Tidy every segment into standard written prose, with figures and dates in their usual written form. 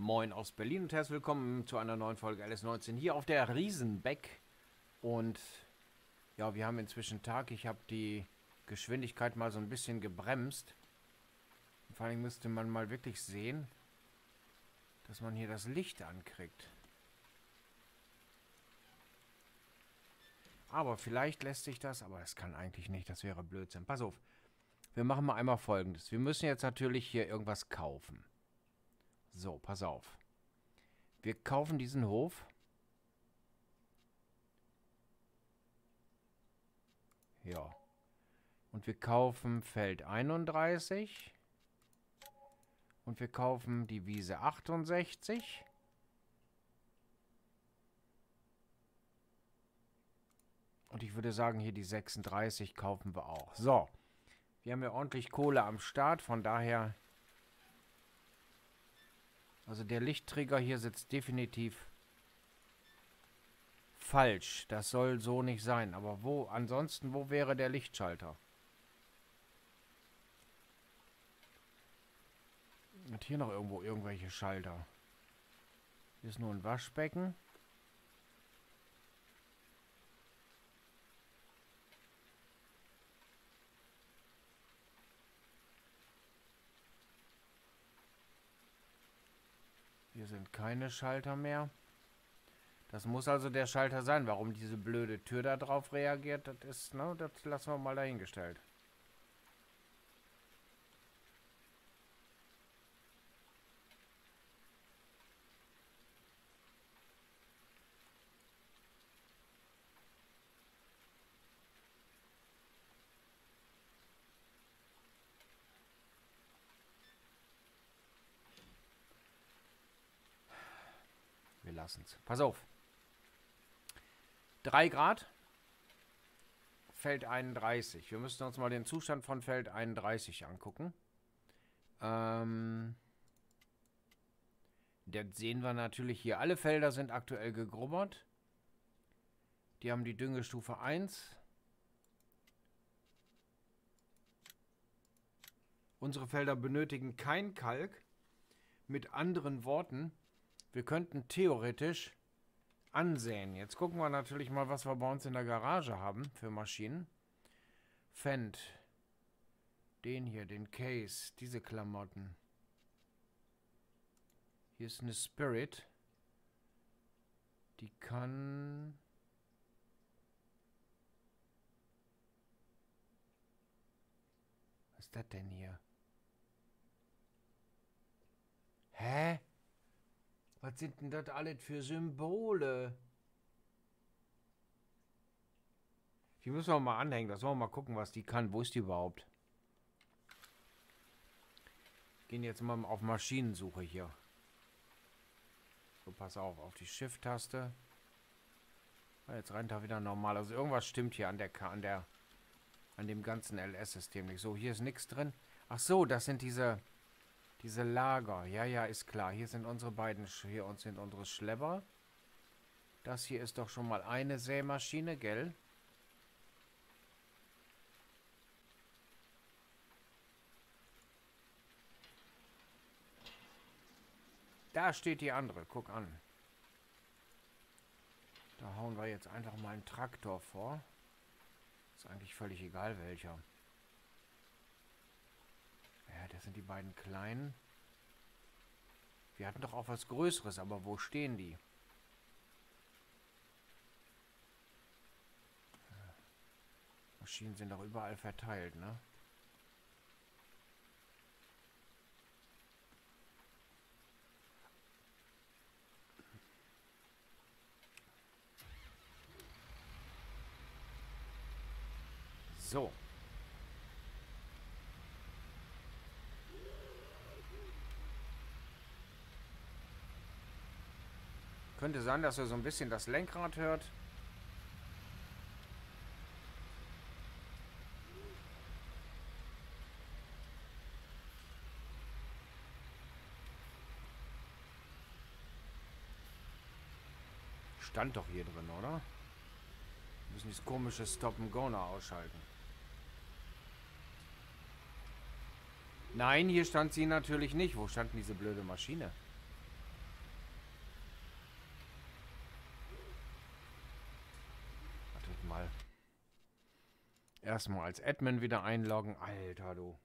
Moin aus Berlin und herzlich willkommen zu einer neuen Folge LS19 hier auf der Riesenbeck. Und ja, wir haben inzwischen Tag. Ich habe die Geschwindigkeit mal so ein bisschen gebremst. Und vor allem müsste man mal wirklich sehen, dass man hier das Licht ankriegt. Aber vielleicht lässt sich das, aber es kann eigentlich nicht, das wäre Blödsinn. Pass auf, wir machen mal einmal Folgendes. Wir müssen jetzt natürlich hier irgendwas kaufen. So, pass auf. Wir kaufen diesen Hof. Ja. Und wir kaufen Feld 31. Und wir kaufen die Wiese 68. Und ich würde sagen, hier die 36 kaufen wir auch. So. Wir haben ja ordentlich Kohle am Start, von daher... Also der Lichtträger hier sitzt definitiv falsch. Das soll so nicht sein. Aber wo, ansonsten, wo wäre der Lichtschalter? Und hier noch irgendwo irgendwelche Schalter. Hier ist nur ein Waschbecken. Hier sind keine Schalter mehr. Das muss also der Schalter sein. Warum diese blöde Tür da drauf reagiert, das ist, ne, das lassen wir mal dahingestellt. Wir lassen es. Pass auf. 3 Grad. Feld 31. Wir müssen uns mal den Zustand von Feld 31 angucken. Das sehen wir natürlich hier. Alle Felder sind aktuell gegrubbert. Die haben die Düngestufe 1. Unsere Felder benötigen kein Kalk. Mit anderen Worten, wir könnten theoretisch ansäen. Jetzt gucken wir natürlich mal, was wir bei uns in der Garage haben für Maschinen. Fendt. Den hier, den Case, diese Klamotten. Hier ist eine Spirit. Die kann... Was ist das denn hier? Hä? Was sind denn das alles für Symbole? Die müssen wir mal anhängen. Das wollen wir mal gucken, was die kann. Wo ist die überhaupt? Gehen jetzt mal auf Maschinensuche hier. So, pass auf die Shift-Taste. Jetzt rennt er wieder normal. Also irgendwas stimmt hier an dem ganzen LS-System nicht. So, hier ist nichts drin. Ach so, das sind diese Lager. Ja, ist klar. Hier sind unsere beiden, hier sind unsere Schlepper. Das hier ist doch schon mal eine Sämaschine, gell? Da steht die andere. Guck an. Da hauen wir jetzt einfach mal einen Traktor vor. Ist eigentlich völlig egal welcher. Ja, das sind die beiden kleinen. Wir hatten doch auch was Größeres, aber wo stehen die? Maschinen sind doch überall verteilt, ne? So. Könnte sein, dass ihr so ein bisschen das Lenkrad hört. Stand doch hier drin, oder? Wir müssen dieses komische Stop-and-Go noch ausschalten. Nein, hier stand sie natürlich nicht. Wo stand denn diese blöde Maschine? Erstmal als Admin wieder einloggen. Alter, du.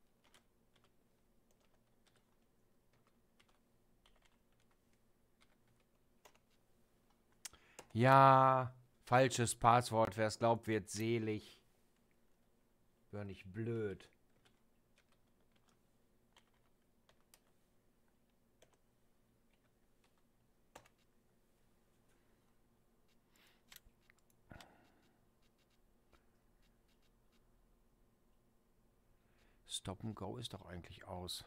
Ja, falsches Passwort. Wer es glaubt, wird selig. Wär nicht blöd. Stop and Go ist doch eigentlich aus.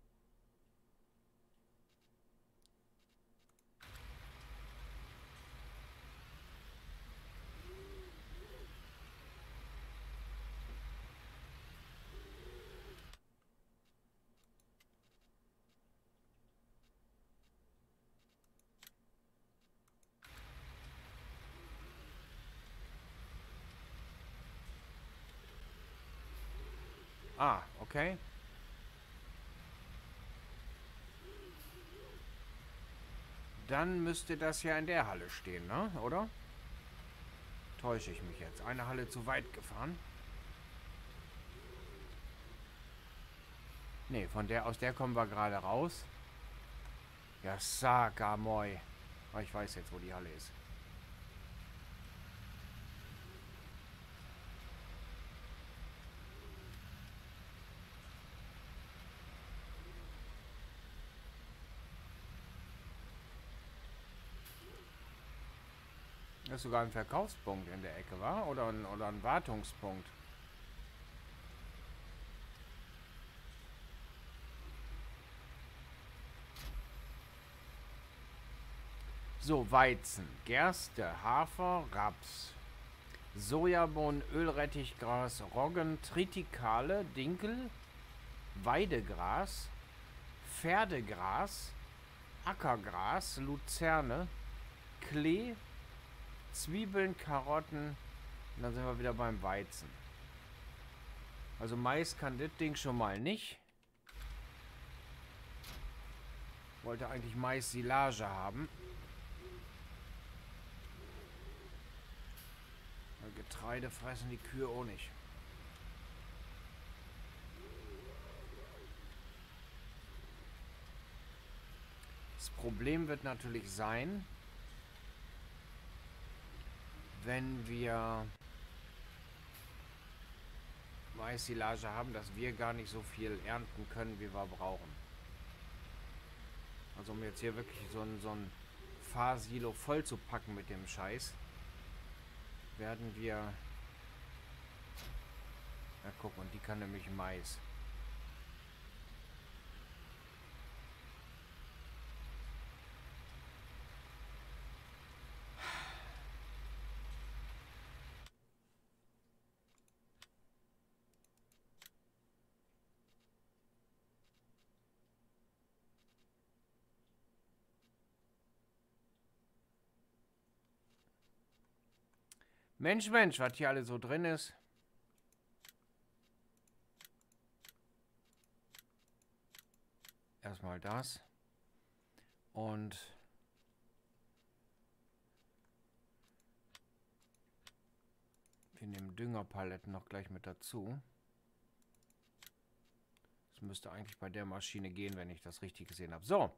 Ah, okay. Dann müsste das ja in der Halle stehen, ne? Oder? Täusche ich mich jetzt? Eine Halle zu weit gefahren? Ne, aus der kommen wir gerade raus. Ja, Saka moi. Aber ich weiß jetzt, wo die Halle ist. Das ist sogar ein Verkaufspunkt in der Ecke, war? Oder ein Wartungspunkt. So, Weizen, Gerste, Hafer, Raps, Sojabohnen, Ölrettichgras, Roggen, Tritikale, Dinkel, Weidegras, Pferdegras, Ackergras, Luzerne, Klee, Zwiebeln, Karotten. Und dann sind wir wieder beim Weizen. Also Mais kann das Ding schon mal nicht. Wollte eigentlich Mais-Silage haben. Weil Getreide fressen die Kühe auch nicht. Das Problem wird natürlich sein, wenn wir Mais-Silage haben, dass wir gar nicht so viel ernten können, wie wir brauchen. Also um jetzt hier wirklich so ein Fahrsilo voll zu packen mit dem Scheiß, werden wir... Ja, guck, und die kann nämlich Mais. Mensch, Mensch, was hier alles so drin ist. Erstmal das. Und wir nehmen Düngerpaletten noch gleich mit dazu. Das müsste eigentlich bei der Maschine gehen, wenn ich das richtig gesehen habe. So.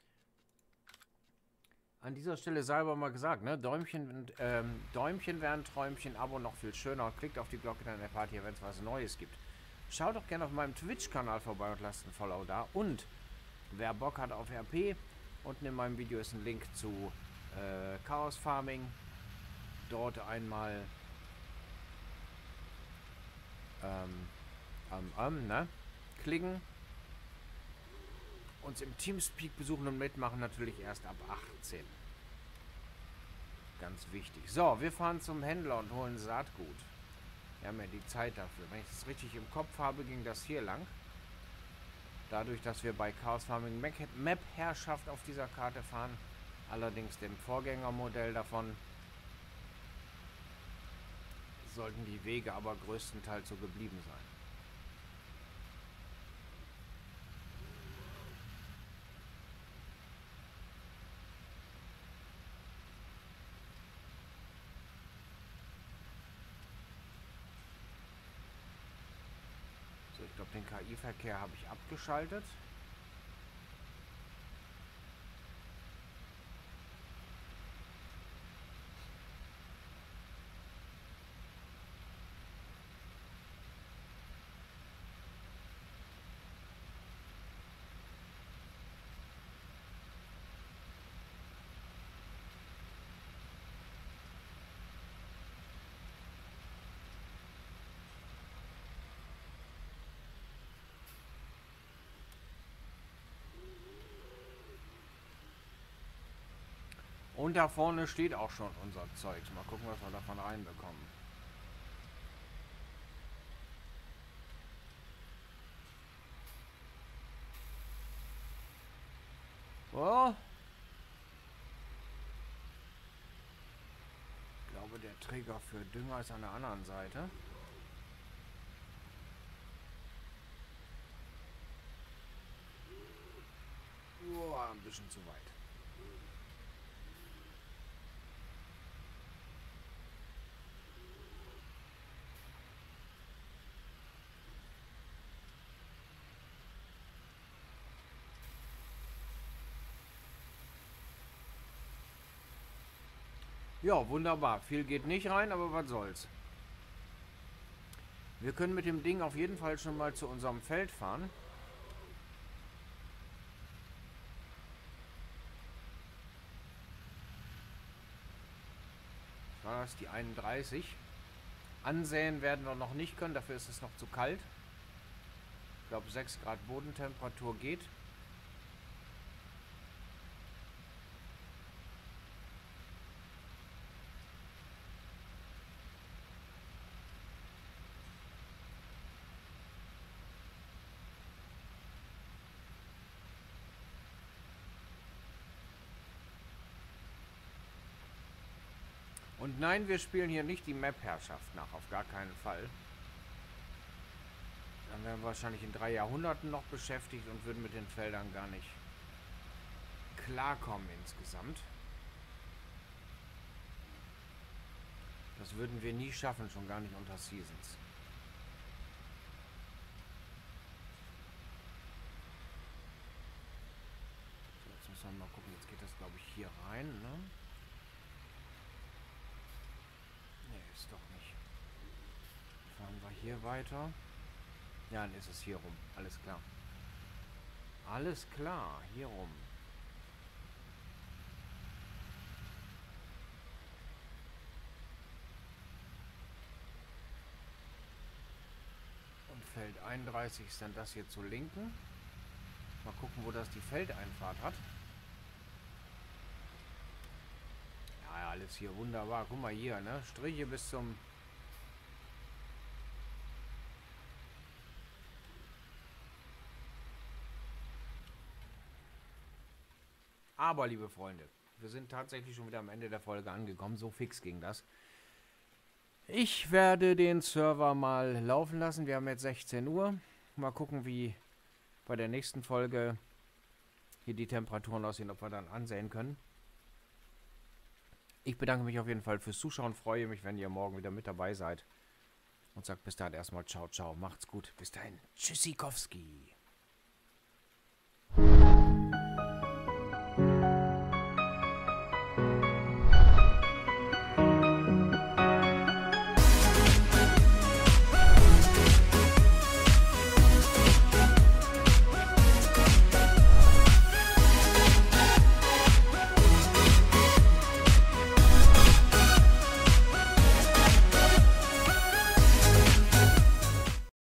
An dieser Stelle sei aber mal gesagt, ne? Däumchen wären Träumchen, Abo noch viel schöner. Klickt auf die Glocke, dann erfahrt ihr, wenn es was Neues gibt. Schaut doch gerne auf meinem Twitch-Kanal vorbei und lasst ein Follow da. Und wer Bock hat auf RP, unten in meinem Video ist ein Link zu Chaos Farming. Dort einmal ne? Klicken. Uns im Teamspeak besuchen und mitmachen natürlich erst ab 18. Ganz wichtig. So, wir fahren zum Händler und holen Saatgut. Wir haben ja die Zeit dafür. Wenn ich das richtig im Kopf habe, ging das hier lang. Dadurch, dass wir bei Chaos Farming Map-Herrschaft auf dieser Karte fahren, allerdings dem Vorgängermodell davon, sollten die Wege aber größtenteils so geblieben sein. Den KI-Verkehr habe ich abgeschaltet. Und da vorne steht auch schon unser Zeug. Mal gucken, was wir davon reinbekommen. Oh. Ich glaube, der Träger für Dünger ist an der anderen Seite. Oh, ein bisschen zu weit. Ja, wunderbar. Viel geht nicht rein, aber was soll's. Wir können mit dem Ding auf jeden Fall schon mal zu unserem Feld fahren. War das die 31? Ansäen werden wir noch nicht können, dafür ist es noch zu kalt. Ich glaube 6 Grad Bodentemperatur geht. Und nein, wir spielen hier nicht die Map-Herrschaft nach, auf gar keinen Fall. Dann wären wir wahrscheinlich in 3 Jahrhunderten noch beschäftigt und würden mit den Feldern gar nicht klarkommen insgesamt. Das würden wir nie schaffen, schon gar nicht unter Seasons. So, jetzt müssen wir mal gucken, jetzt geht das, glaube ich, hier rein, ne? Ist doch nicht. Fahren wir hier weiter. Ja, dann ist es hier rum. Alles klar. Alles klar, hier rum. Und Feld 31 ist dann das hier zur Linken. Mal gucken, wo das die Feldeinfahrt hat. Ja, alles hier wunderbar. Guck mal hier, ne? Striche bis zum... Aber, liebe Freunde, wir sind tatsächlich schon wieder am Ende der Folge angekommen. So fix ging das. Ich werde den Server mal laufen lassen. Wir haben jetzt 16 Uhr. Mal gucken, wie bei der nächsten Folge hier die Temperaturen aussehen, ob wir dann ansehen können. Ich bedanke mich auf jeden Fall fürs Zuschauen. Freue mich, wenn ihr morgen wieder mit dabei seid. Und sage bis dahin erstmal ciao, ciao. Macht's gut. Bis dahin. Tschüssikowski.